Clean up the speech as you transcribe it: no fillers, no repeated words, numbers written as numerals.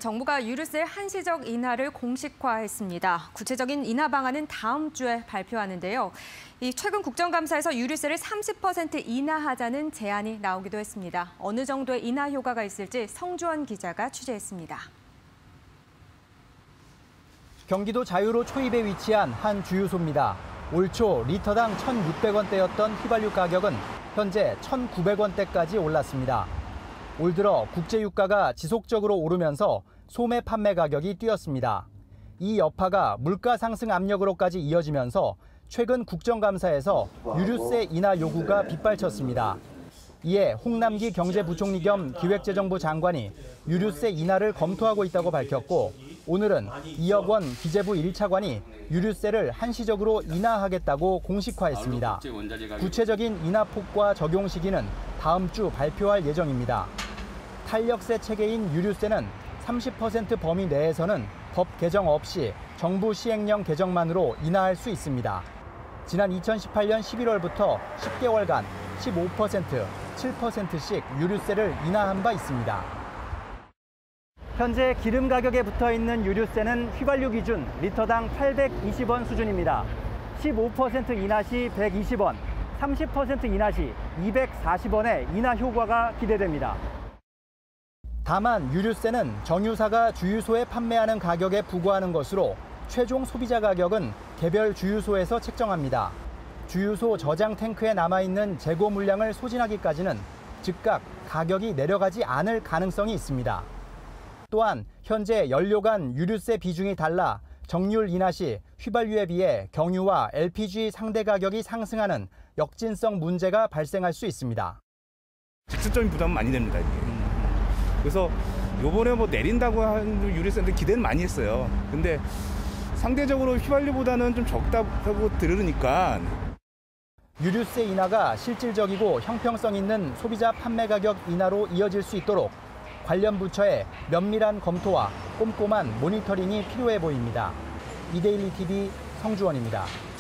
정부가 유류세 한시적 인하를 공식화했습니다. 구체적인 인하 방안은 다음 주에 발표하는데요. 최근 국정감사에서 유류세를 30% 인하하자는 제안이 나오기도 했습니다. 어느 정도의 인하 효과가 있을지 성주원 기자가 취재했습니다. 경기도 자유로 초입에 위치한 한 주유소입니다. 올 초 리터당 1,600원대였던 휘발유 가격은 현재 1,900원대까지 올랐습니다. 올 들어 국제유가가 지속적으로 오르면서 소매 판매 가격이 뛰었습니다. 이 여파가 물가 상승 압력으로까지 이어지면서 최근 국정감사에서 유류세 인하 요구가 빗발쳤습니다. 이에 홍남기 경제부총리 겸 기획재정부 장관이 유류세 인하를 검토하고 있다고 밝혔고, 오늘은 2억 원 기재부 1차관이 유류세를 한시적으로 인하하겠다고 공식화했습니다. 구체적인 인하 폭과 적용 시기는 다음 주 발표할 예정입니다. 탄력세 체계인 유류세는 30% 범위 내에서는 법 개정 없이 정부 시행령 개정만으로 인하할 수 있습니다. 지난 2018년 11월부터 10개월간 15%, 7%씩 유류세를 인하한 바 있습니다. 현재 기름 가격에 붙어있는 유류세는 휘발유 기준 리터당 820원 수준입니다. 15% 인하 시 120원, 30% 인하 시 240원의 인하 효과가 기대됩니다. 다만 유류세는 정유사가 주유소에 판매하는 가격에 부과하는 것으로 최종 소비자 가격은 개별 주유소에서 책정합니다. 주유소 저장 탱크에 남아있는 재고 물량을 소진하기까지는 즉각 가격이 내려가지 않을 가능성이 있습니다. 또한 현재 연료 간 유류세 비중이 달라 정률 인하 시 휘발유에 비해 경유와 LPG 상대 가격이 상승하는 역진성 문제가 발생할 수 있습니다. 직접적인 부담은 많이 됩니다. 그래서 요번에 내린다고 하는 유류세인데 기대는 많이 했어요. 근데 상대적으로 휘발유보다는 좀 적다고 들으니까. 유류세 인하가 실질적이고 형평성 있는 소비자 판매 가격 인하로 이어질 수 있도록 관련 부처의 면밀한 검토와 꼼꼼한 모니터링이 필요해 보입니다. 이데일리 TV 성주원입니다.